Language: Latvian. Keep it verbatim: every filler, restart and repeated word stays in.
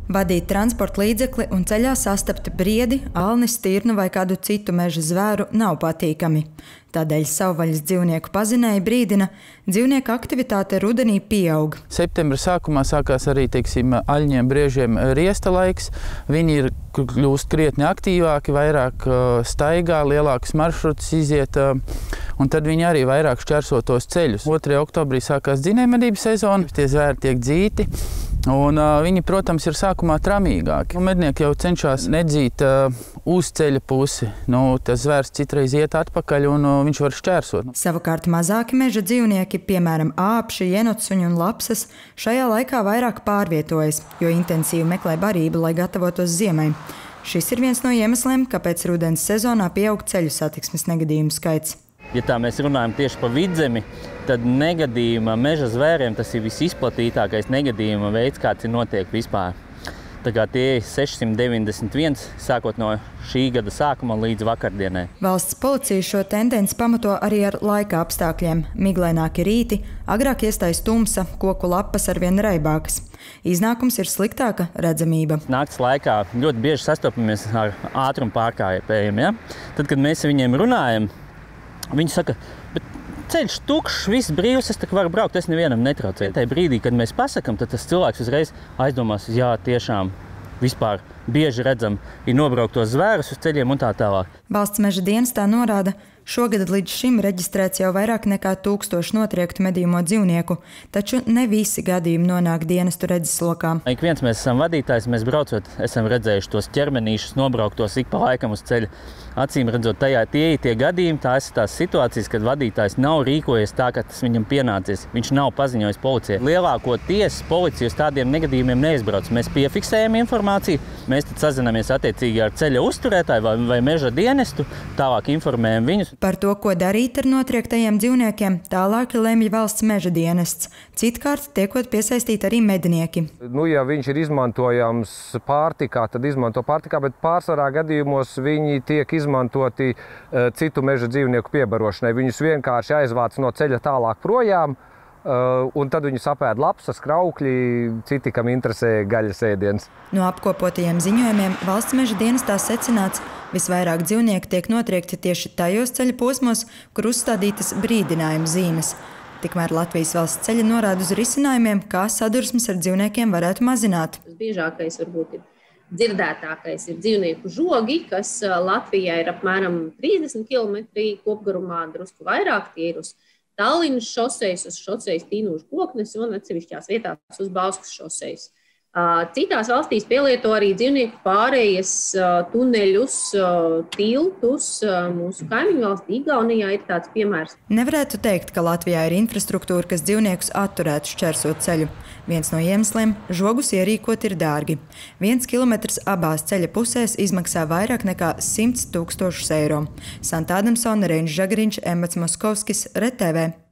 Vadīt transporta līdzekli un ceļā sastapt briedi, alni, stirnu vai kādu citu meža zvēru nav patīkami. Tādēļ savvaļas dzīvnieku pazinēji brīdina, dzīvnieku aktivitāte rudenī pieaug. Septembra sākumā sākās arī, teiksim, aļņiem, briežiem riesta laiks. Viņi ir kļūst krietni aktīvāki, vairāk staigā, lielākus maršrutus iziet, un tad viņi arī vairāk šķērso tos ceļus. otrajā oktobrī sākās dzinējmedību sezona, tie zvēri tiek dzīti. Un, uh, viņi, protams, ir sākumā tramīgāki. Mednieki jau cenšas nedzīt uh, uz ceļa pusi. Nu, tas zvērs citreiz iet atpakaļ un uh, viņš var šķērsot. Savukārt mazāki meža dzīvnieki, piemēram, āpši, jenotsuņi un lapsas, šajā laikā vairāk pārvietojas, jo intensīvi meklē barību, lai gatavotos ziemai. Šis ir viens no iemesliem, kāpēc rudens sezonā pieaug ceļu satiksmes negadījumu skaits. Ja tā mēs runājam tieši par vidzemi, tad negadījuma meža zvēriem tas ir visizplatītākais negadījuma veids, kāds ir notiek vispār. Tā kā tie ir sešsimt deviņdesmit viens, sākot no šī gada sākuma līdz vakardienai. Valsts policija šo tendenci pamato arī ar laika apstākļiem. Miglaināki rīti, agrāk iestājas tumsa, koku lapas arvien raibākas. Iznākums ir sliktāka redzamība. Nakts laikā ļoti bieži sastopamies ar ātrumu pārkāpējiem. Ja? Tad, kad mēs ar viņiem runājam, viņi saka, bet ceļš tukšs, viss brīvs, es tā varu braukt, es nevienam netraucēju. Tajā brīdī, kad mēs pasakam, tad tas cilvēks uzreiz aizdomās, jā, tiešām vispār bieži redzam, ir nobrauktos zvērus uz ceļiem un tā tālāk. Valsts meža dienestā norāda, šogad līdz šim reģistrēts jau vairāk nekā tūkstoši notriektu medījamo dzīvnieku, taču ne visi gadījumi nonāk dienestu redzeslokā. Ik viens mēs esam vadītājs, mēs braucot, esam redzējuši tos ķermenīšus nobrauktos ik pa laikam uz ceļa. Acīm redzot, tajā tie ir tie gadījumi, tās ir tās situācijas, kad vadītājs nav rīkojies tā, ka tas viņam pienācies. Viņš nav paziņojis policijai. Lielākoties policija uz tādiem negadījumiem neizbrauc. Mēs piefiksējam informāciju, mēs tad sazināmies attiecīgi ar ceļa uzturētāju vai, vai meža dienestu, tālāk informējam viņus. Par to, ko darīt ar notriektajiem dzīvniekiem, tālāk lemj valsts meža dienests. Citkārt tiekot piesaistīti arī mednieki. Nu, ja viņš ir izmantojams pārtikā, tad izmanto pārtikā, bet pārsvarā gadījumos viņi tiek izmantoti izmantoti uh, citu meža dzīvnieku piebarošanai. Viņus vienkārši aizvāc no ceļa tālāk projām, uh, un tad viņus apēd lapsas, kraukļi, citi, kam interesē gaļas ēdiens. No apkopotajiem ziņojumiem valsts meža dienestā secināts, visvairāk dzīvnieku tiek notriekti tieši tajos ceļa posmos, kur uzstādītas brīdinājuma zīmes. Tikmēr Latvijas valsts ceļi norāda uz risinājumiem, kā sadursmes ar dzīvniekiem varētu mazināt. Biežākais varbūt ir dzirdētākais ir dzīvnieku žogi, kas Latvijā ir apmēram trīsdesmit kilometri kopgarumā, drusku vairāk. Tie ir uz Tallinas šosejas, uz šosejas Tīnūžu koknes un atsevišķās vietās uz Bauskas šosejas. Citās valstīs pielieto arī dzīvnieku pārējas tuneļus, tiltus. Mūsu kaimiņu valstī Igaunijā ir tāds piemērs. Nevarētu teikt, ka Latvijā ir infrastruktūra, kas dzīvniekus atturētu šķērsot ceļu. Viens no iemesliem – žogus ierīkot ir dārgi. Viens kilometrs abās ceļa pusēs izmaksā vairāk nekā simts tūkstošus eiro. Santa Adamsone, Reinis Žagariņš, Emmets Moskovskis, R T V.